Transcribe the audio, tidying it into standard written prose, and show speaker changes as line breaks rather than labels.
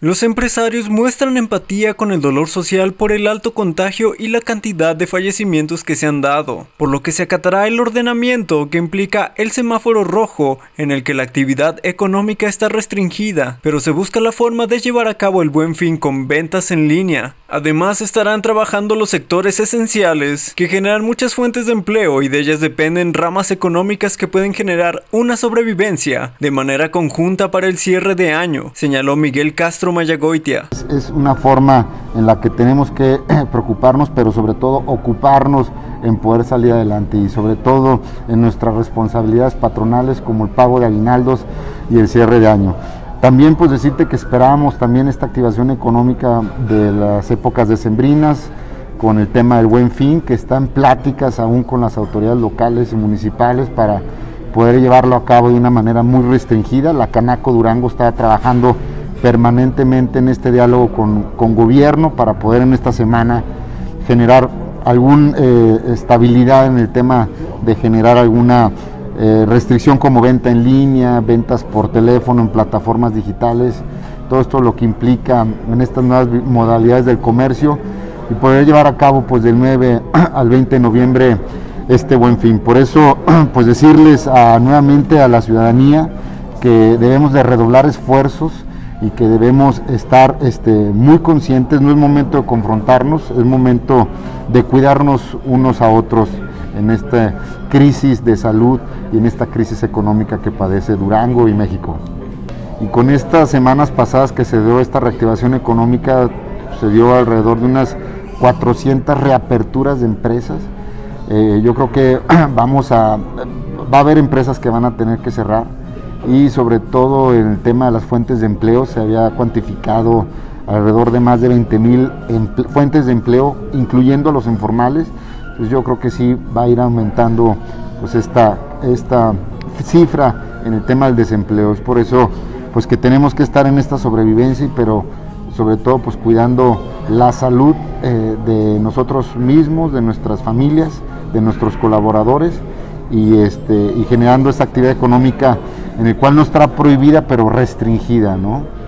Los empresarios muestran empatía con el dolor social por el alto contagio y la cantidad de fallecimientos que se han dado, por lo que se acatará el ordenamiento que implica el semáforo rojo, en el que la actividad económica está restringida, pero se busca la forma de llevar a cabo el Buen Fin con ventas en línea. Además, estarán trabajando los sectores esenciales, que generan muchas fuentes de empleo y de ellas dependen ramas económicas que pueden generar una sobrevivencia de manera conjunta para el cierre de año, señaló Miguel Castro Mayagoitia.
Es una forma en la que tenemos que preocuparnos, pero sobre todo ocuparnos en poder salir adelante y sobre todo en nuestras responsabilidades patronales como el pago de aguinaldos y el cierre de año. También pues decirte que esperábamos también esta activación económica de las épocas decembrinas con el tema del Buen Fin, que está en pláticas aún con las autoridades locales y municipales para poder llevarlo a cabo de una manera muy restringida. La Canaco Durango está trabajando permanentemente en este diálogo con gobierno para poder en esta semana generar alguna estabilidad en el tema de generar alguna restricción como venta en línea, ventas por teléfono en plataformas digitales, todo esto lo que implica en estas nuevas modalidades del comercio y poder llevar a cabo pues del 9 al 20 de noviembre este Buen Fin. Por eso pues decirles nuevamente a la ciudadanía que debemos de redoblar esfuerzos y que debemos estar muy conscientes. No es momento de confrontarnos, es momento de cuidarnos unos a otros en esta crisis de salud y en esta crisis económica que padece Durango y México. Y con estas semanas pasadas que se dio esta reactivación económica, se dio alrededor de unas 400 reaperturas de empresas. Yo creo que va a haber empresas que van a tener que cerrar, y sobre todo en el tema de las fuentes de empleo se había cuantificado alrededor de más de 20,000 fuentes de empleo, incluyendo los informales. Pues yo creo que sí va a ir aumentando pues esta cifra en el tema del desempleo. Es por eso pues que tenemos que estar en esta sobrevivencia, pero sobre todo pues cuidando la salud de nosotros mismos, de nuestras familias, de nuestros colaboradores y generando esta actividad económica en el cual no estará prohibida pero restringida, ¿no?